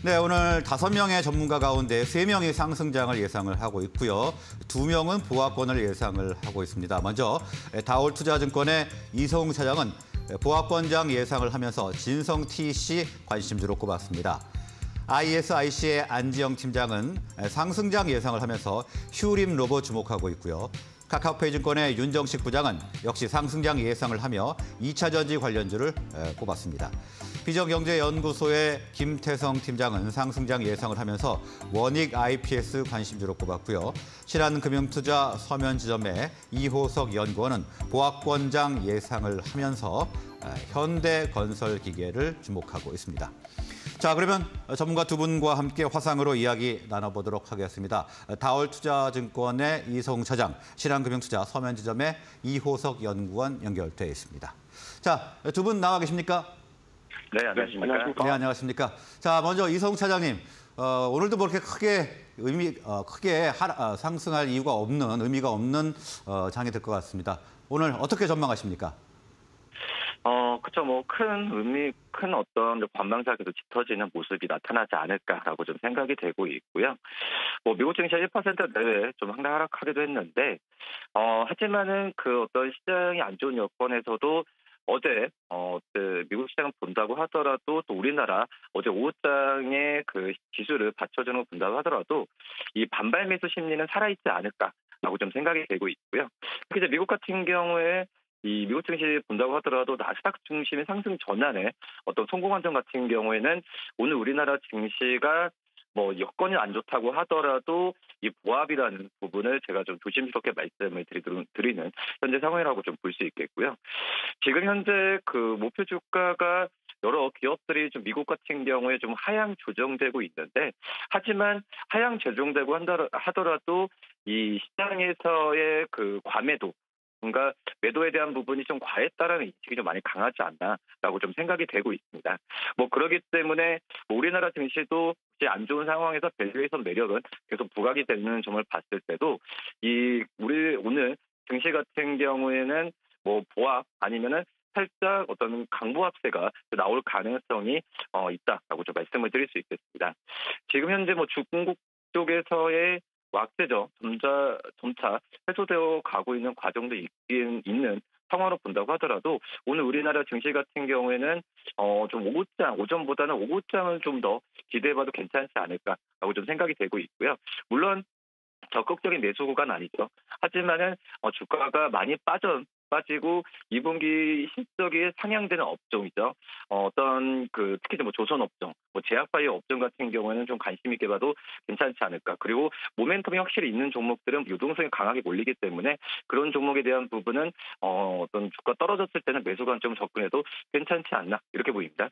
네, 오늘 5명의 전문가 가운데 3명이 상승장을 예상을 하고 있고요. 2명은 보합권을 예상을 하고 있습니다. 먼저 다올투자증권의 이성웅 차장은 보합권장 예상을 하면서 진성TC 관심주로 꼽았습니다. ISIC의 안지영 팀장은 상승장 예상을 하면서 휴림 로봇 주목하고 있고요. 카카오페이증권의 윤정식 부장은 역시 상승장 예상을 하며 2차 전지 관련주를 꼽았습니다. 비전경제연구소의 김태성 팀장은 상승장 예상을 하면서 원익 IPS 관심주로 꼽았고요. 신한금융투자 서면지점의 이호석 연구원은 보합권장 예상을 하면서 현대건설기계를 주목하고 있습니다. 자, 그러면 전문가 두 분과 함께 화상으로 이야기 나눠보도록 하겠습니다. 다올투자증권의 이성웅 차장, 신한금융투자 서면지점의 이호석 연구원 연결돼 있습니다. 자, 두 분 나와 계십니까? 네, 안녕하십니까? 네, 안녕하십니까? 자, 먼저 이성웅 차장님, 오늘도 뭐 그렇게 크게 상승할 이유가 없는, 의미가 없는 장이 될 것 같습니다. 오늘 어떻게 전망하십니까? 그렇죠. 뭐 큰 어떤 관망작에도 짙어지는 모습이 나타나지 않을까라고 좀 생각이 되고 있고요. 뭐 미국 증시 1% 내외 좀 하락하기도 했는데, 하지만은 그 어떤 시장이 안 좋은 여건에서도 어제 미국 시장을 본다고 하더라도 또 우리나라 어제 오후장의 그 지수를 받쳐주는 걸 본다고 하더라도 이 반발 매수 심리는 살아있지 않을까라고 좀 생각이 되고 있고요. 특히 이제 미국 같은 경우에 이 미국 증시 본다고 하더라도 나스닥 중심의 상승 전환에 어떤 성공한 점 같은 경우에는 오늘 우리나라 증시가 뭐 여건이 안 좋다고 하더라도 이 보합이라는 부분을 제가 좀 조심스럽게 말씀을 드리는 현재 상황이라고 좀 볼 수 있겠고요. 지금 현재 그 목표 주가가 여러 기업들이 좀 미국 같은 경우에 좀 하향 조정되고 있는데, 하지만 하향 조정되고 하더라도 이 시장에서의 그 과매도, 뭔가 매도에 대한 부분이 좀 과했다라는 인식이 좀 많이 강하지 않나라고 좀 생각이 되고 있습니다. 뭐 그렇기 때문에 우리나라 증시도 안 좋은 상황에서 밸류에이션 매력은 계속 부각이 되는 점을 봤을 때도 우리 오늘 증시 같은 경우에는 뭐 보합 아니면은 살짝 어떤 강보합세가 나올 가능성이 있다라고 좀 말씀을 드릴 수 있겠습니다. 지금 현재 뭐 중국 쪽에서의 악재죠. 점차 해소되어 가고 있는 과정도 있는 상황으로 본다고 하더라도 오늘 우리나라 증시 같은 경우에는 좀 오전보다는 오후장을 좀 더 기대해봐도 괜찮지 않을까라고 좀 생각이 되고 있고요. 물론 적극적인 매수 구간 아니죠. 하지만은 주가가 많이 빠지고 2분기 실적이 상향되는 업종이죠. 어떤 특히 뭐 조선 업종, 뭐 제약바이오 업종 같은 경우에는 좀 관심 있게 봐도 괜찮지 않을까. 그리고 모멘텀이 확실히 있는 종목들은 유동성이 강하게 몰리기 때문에 그런 종목에 대한 부분은 어떤 주가 떨어졌을 때는 매수 관점 접근해도 괜찮지 않나 이렇게 보입니다.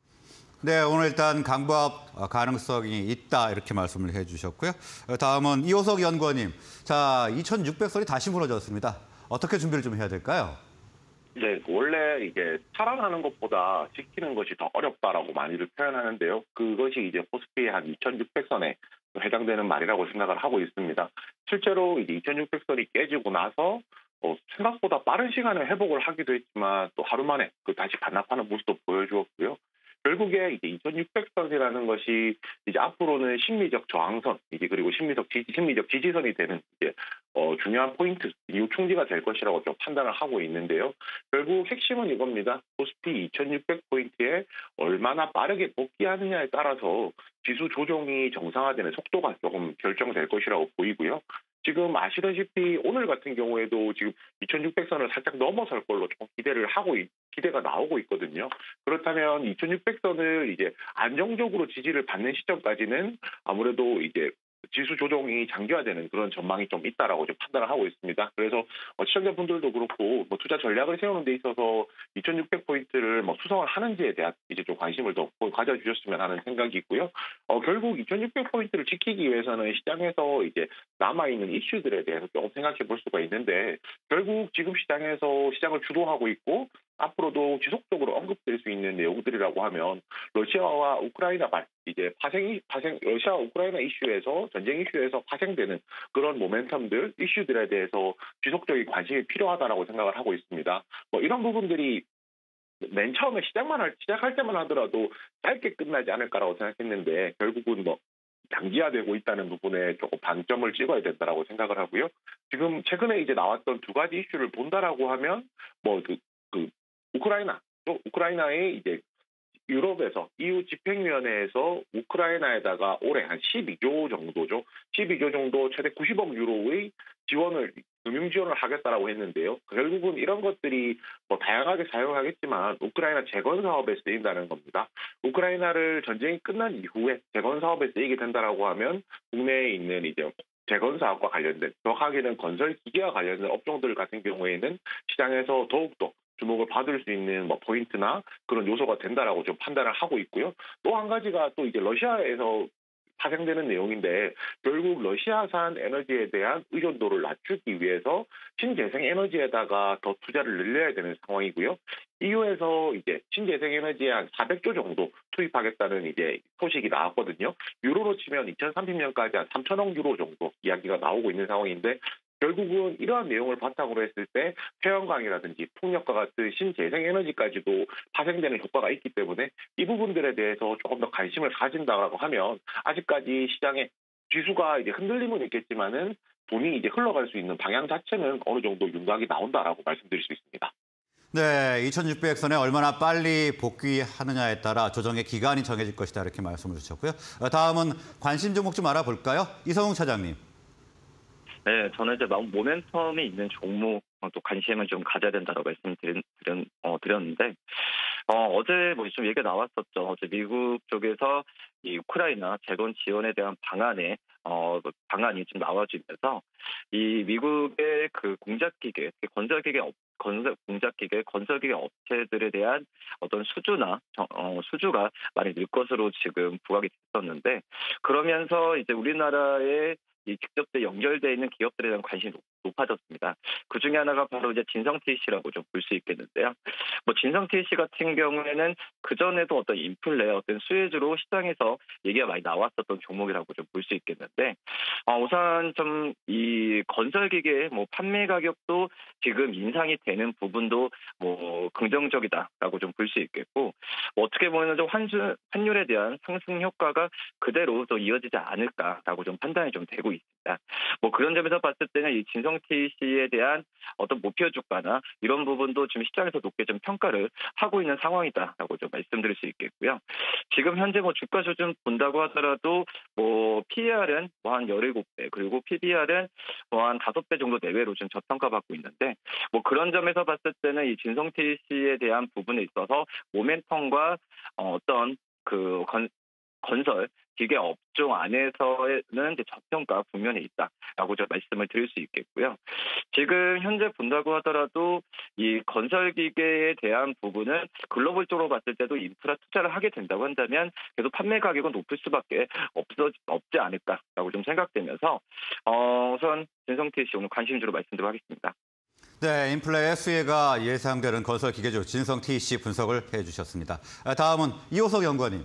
네, 오늘 일단 강보합 가능성이 있다 이렇게 말씀을 해주셨고요. 다음은 이호석 연구원님. 자, 2600선이 다시 무너졌습니다. 어떻게 준비를 좀 해야 될까요? 네, 원래 이게 살아나는 것보다 지키는 것이 더 어렵다라고 많이들 표현하는데요. 그것이 이제 코스피의 한 2600선에 해당되는 말이라고 생각을 하고 있습니다. 실제로 이제 2600선이 깨지고 나서 생각보다 빠른 시간에 회복을 하기도 했지만 또 하루 만에 다시 반납하는 모습도 보여주었고요. 결국에 이제 2600선이라는 것이 이제 앞으로는 심리적 저항선, 이제 그리고 심리적 지지선이 되는 이제 중요한 포인트, 이후 충지가 될 것이라고 좀 판단을 하고 있는데요. 결국 핵심은 이겁니다. 코스피 2600포인트에 얼마나 빠르게 복귀하느냐에 따라서 지수 조정이 정상화되는 속도가 조금 결정될 것이라고 보이고요. 지금 아시다시피 오늘 같은 경우에도 지금 2600선을 살짝 넘어설 걸로 좀 기대가 나오고 있거든요. 그렇다면 2600선을 이제 안정적으로 지지를 받는 시점까지는 아무래도 이제 지수 조정이 장기화되는 그런 전망이 좀 있다라고 좀 판단을 하고 있습니다. 그래서 시청자분들도 그렇고 뭐 투자 전략을 세우는 데 있어서 2600포인트를 뭐 수성을 하는지에 대한 이제 좀 관심을 더 가져주셨으면 하는 생각이 있고요. 결국 2600포인트를 지키기 위해서는 시장에서 이제 남아있는 이슈들에 대해서 조금 생각해 볼 수가 있는데, 결국 지금 시장에서 시장을 주도하고 있고 앞으로도 지속적으로 언급될 수 있는 내용들이라고 하면 러시아와 우크라이나 이제 러시아 우크라이나 이슈에서 전쟁 이슈에서 파생되는 그런 모멘텀들 이슈들에 대해서 지속적인 관심이 필요하다라고 생각을 하고 있습니다. 뭐 이런 부분들이 맨 처음에 시작할 때만 하더라도 짧게 끝나지 않을까라고 생각했는데 결국은 뭐 양기화되고 있다는 부분에 조금 방점을 찍어야 된다라고 생각을 하고요. 지금 최근에 이제 나왔던 두 가지 이슈를 본다라고 하면 뭐 우크라이나 또 우크라이나의 이제 유럽에서 EU 집행위원회에서 우크라이나에다가 올해 한 12조 정도죠. 12조 정도 최대 90억 유로의 금융 지원을 하겠다라고 했는데요. 결국은 이런 것들이 뭐 다양하게 사용하겠지만 우크라이나 재건 사업에 쓰인다는 겁니다. 우크라이나를 전쟁이 끝난 이후에 재건 사업에 쓰이게 된다라고 하면 국내에 있는 이제 재건 사업과 관련된, 정확하게는 건설 기계와 관련된 업종들 같은 경우에는 시장에서 더욱더 주목을 받을 수 있는 뭐 포인트나 그런 요소가 된다라고 좀 판단을 하고 있고요. 또 한 가지가 또 이제 러시아에서 파생되는 내용인데 결국 러시아산 에너지에 대한 의존도를 낮추기 위해서 신재생 에너지에다가 더 투자를 늘려야 되는 상황이고요. EU에서 이제 신재생 에너지에 한 400조 정도 투입하겠다는 이제 소식이 나왔거든요. 유로로 치면 2030년까지 한 3천억 유로 정도 이야기가 나오고 있는 상황인데 결국은 이러한 내용을 바탕으로 했을 때 태양광이라든지 풍력과 같은 신재생 에너지까지도 파생되는 효과가 있기 때문에 이 부분들에 대해서 조금 더 관심을 가진다고 하면 아직까지 시장의 지수가 이제 흔들림은 있겠지만은 돈이 이제 흘러갈 수 있는 방향 자체는 어느 정도 윤곽이 나온다라고 말씀드릴 수 있습니다. 네, 2600선에 얼마나 빨리 복귀하느냐에 따라 조정의 기간이 정해질 것이다 이렇게 말씀을 주셨고요. 다음은 관심 종목 좀 알아볼까요? 이성웅 차장님. 네, 저는 이제 모멘텀이 있는 종목 또 관심을 좀 가져야 된다고 드렸는데 어제 뭐 좀 얘기가 나왔었죠. 어제 미국 쪽에서 이 우크라이나 재건 지원에 대한 방안이 좀 나와지면서 이 미국의 그 공작기계, 건설기계 업체들에 대한 어떤 수주가 많이 늘 것으로 지금 부각이 됐었는데 그러면서 이제 우리나라의 이 직접적으로 연결되어 있는 기업들에 대한 관심이 높아졌습니다. 그 중에 하나가 바로 이제 진성 TC라고 좀 볼 수 있겠는데요. 뭐 진성 TC 같은 경우에는 그 전에도 어떤 인플레, 어떤 수혜주로 시장에서 얘기가 많이 나왔었던 종목이라고 좀 볼 수 있겠는데, 우선 좀 이 건설기계 뭐 판매 가격도 지금 인상이 되는 부분도 뭐 긍정적이다라고 좀 볼 수 있겠고, 뭐 어떻게 보면 좀 환율에 대한 상승 효과가 그대로 또 이어지지 않을까라고 좀 판단이 좀 되고 있습니다. 뭐 그런 점에서 봤을 때는 이 진성 TC에 대한 어떤 목표 주가나 이런 부분도 지금 시장에서 높게 좀 평가를 하고 있는 상황이다라고 좀 말씀드릴 수 있겠고요. 지금 현재 뭐 주가 수준 본다고 하더라도 뭐 PER은 뭐 한 17배 그리고 PBR은 뭐 한 5배 정도 내외로 좀 저평가받고 있는데 뭐 그런 점에서 봤을 때는 이 진성 TC에 대한 부분에 있어서 모멘텀과 어떤 그 건설 기계 업종 안에서는 이제 저평가 국면에 있다라고 좀 말씀을 드릴 수 있겠고요. 지금 현재 본다고 하더라도 이 건설 기계에 대한 부분은 글로벌적으로 봤을 때도 인프라 투자를 하게 된다고 한다면 계속 판매 가격은 높을 수밖에 없지 않을까라고 좀 생각되면서 우선 진성 TC 오늘 관심주로 말씀드리도록 하겠습니다. 네, 인플레의 수혜가 예상되는 건설 기계주 진성 TC 분석을 해주셨습니다. 다음은 이호석 연구원님.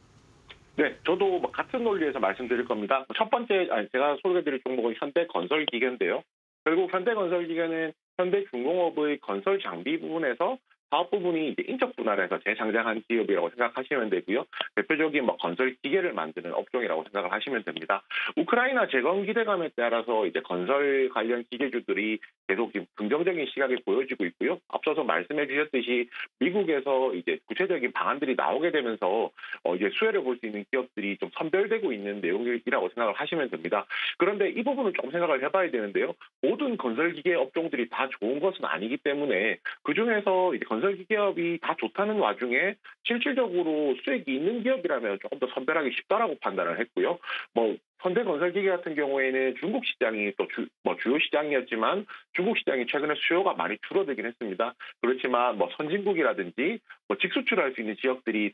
네, 저도 뭐 같은 논리에서 말씀드릴 겁니다. 첫 번째, 제가 소개해드릴 종목은 현대건설기계인데요. 결국 현대건설기계는 현대중공업의 건설 장비 부분에서 사업 부분이 이제 인적 분할해서 재상장한 기업이라고 생각하시면 되고요. 대표적인 뭐 건설 기계를 만드는 업종이라고 생각을 하시면 됩니다. 우크라이나 재건 기대감에 따라서 이제 건설 관련 기계주들이 계속 긍정적인 시각이 보여지고 있고요. 앞서서 말씀해 주셨듯이 미국에서 이제 구체적인 방안들이 나오게 되면서 이제 수혜를 볼 수 있는 기업들이 좀 선별되고 있는 내용이라고 생각을 하시면 됩니다. 그런데 이 부분을 좀 생각을 해봐야 되는데요. 모든 건설 기계 업종들이 다 좋은 것은 아니기 때문에 그 중에서 이제 건설 기계업이 다 좋다는 와중에 실질적으로 수익이 있는 기업이라면 조금 더 선별하기 쉽다라고 판단을 했고요. 뭐 현대건설기계 같은 경우에는 중국 시장이 또 주요 시장이었지만 중국 시장이 최근에 수요가 많이 줄어들긴 했습니다. 그렇지만 뭐 선진국이라든지 뭐 직수출할 수 있는 지역들이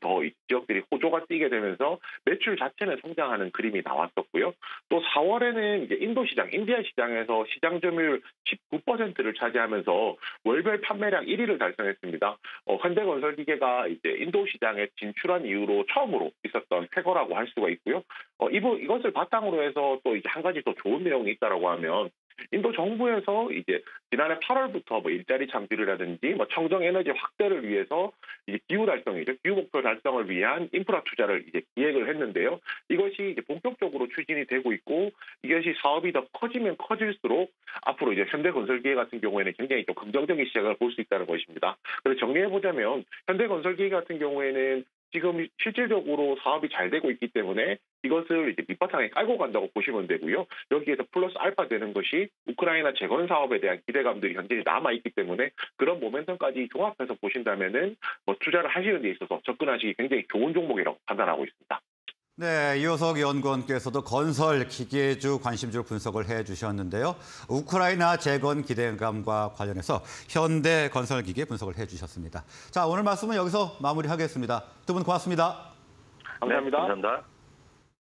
호조가 뛰게 되면서 매출 자체는 성장하는 그림이 나왔었고요. 또 4월에는 이제 인디아 시장에서 시장 점유율 19%를 차지하면서 월별 판매량 1위를 달성했습니다. 현대건설기계가 이제 인도 시장에 진출한 이후로 처음으로 있었던 쾌거라고 할 수가 있고요. 이것을 바탕으로 해서 또 이제 한 가지 더 좋은 내용이 있다라고 하면 인도 정부에서 이제 지난해 8월부터 뭐 일자리 창출이라든지 뭐 청정 에너지 확대를 위해서 이제 기후 달성이죠. 기후 목표 달성을 위한 인프라 투자를 이제 기획을 했는데요. 이것이 이제 본격적으로 추진이 되고 있고 이것이 사업이 더 커지면 커질수록 앞으로 이제 현대건설기계 같은 경우에는 굉장히 좀 긍정적인 시작을 볼 수 있다는 것입니다. 그래서 정리해 보자면 현대건설기계 같은 경우에는 지금 실질적으로 사업이 잘 되고 있기 때문에 이것을 이제 밑바탕에 깔고 간다고 보시면 되고요. 여기에서 플러스 알파 되는 것이 우크라이나 재건 사업에 대한 기대감들이 현재 남아 있기 때문에 그런 모멘텀까지 종합해서 보신다면은 뭐 투자를 하시는 데 있어서 접근하시기 굉장히 좋은 종목이라고 판단하고 있습니다. 네, 이호석 연구원께서도 건설 기계주 관심주 분석을 해주셨는데요. 우크라이나 재건 기대감과 관련해서 현대 건설 기계 분석을 해주셨습니다. 자, 오늘 말씀은 여기서 마무리하겠습니다. 두 분 고맙습니다. 감사합니다. 네, 감사합니다.